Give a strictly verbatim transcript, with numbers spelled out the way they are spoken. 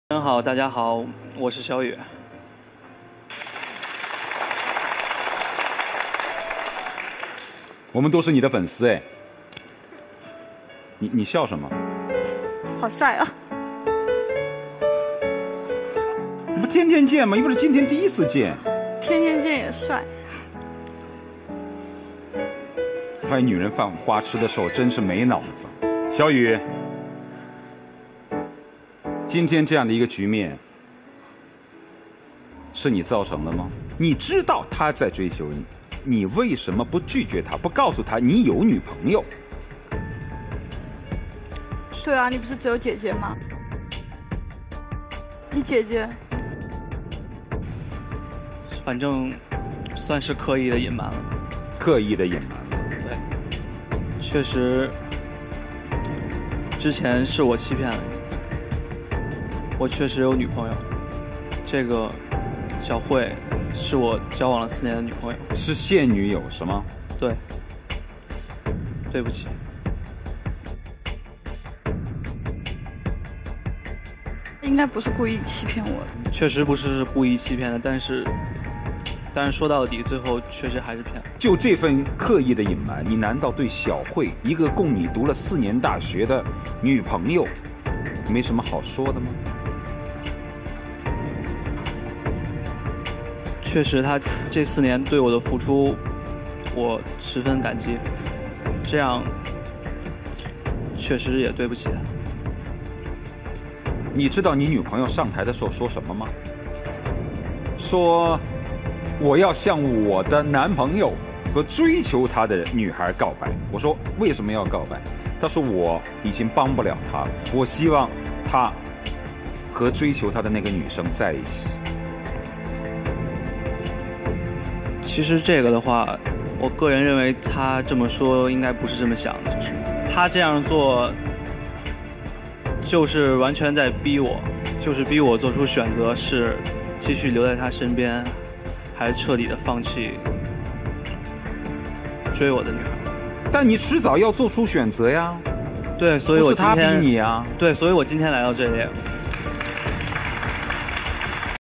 人好，大家好，我是小雨。 我们都是你的粉丝哎，你你笑什么？ 好帅啊！ 你不天天见吗？又不是今天第一次见。 天天见也帅。 发现女人犯花痴的时候真是没脑子。小雨，今天这样的一个局面，是你造成的吗？你知道他在追求你，你为什么不拒绝他，不告诉他你有女朋友？ 对啊，你不是只有姐姐吗？你姐姐， 反正算是刻意的隐瞒了。 刻意的隐瞒了。 对，确实，之前是我欺骗了你。我确实有女朋友，这个小慧是我交往了四年的女朋友。 是现女友是吗？ 对，对不起。 应该不是故意欺骗我的。 确实不是故意欺骗的，但是，但是说到底，最后确实还是骗了。 就这份刻意的隐瞒，你难道对小慧一个供你读了四年大学的女朋友，没什么好说的吗？ 确实，他这四年对我的付出，我十分感激。这样，确实也对不起他。 你知道你女朋友上台的时候说什么吗？说我要向我的男朋友和追求他的女孩告白。我说为什么要告白？她说我已经帮不了他了，我希望他和追求他的那个女生在一起。 其实这个的话，我个人认为他这么说应该不是这么想的，就是他这样做，就是完全在逼我，就是逼我做出选择，是继续留在他身边，还是彻底的放弃追我的女孩。 但你迟早要做出选择呀。 对，所以我今天不是他逼你啊。 对，所以我今天来到这里。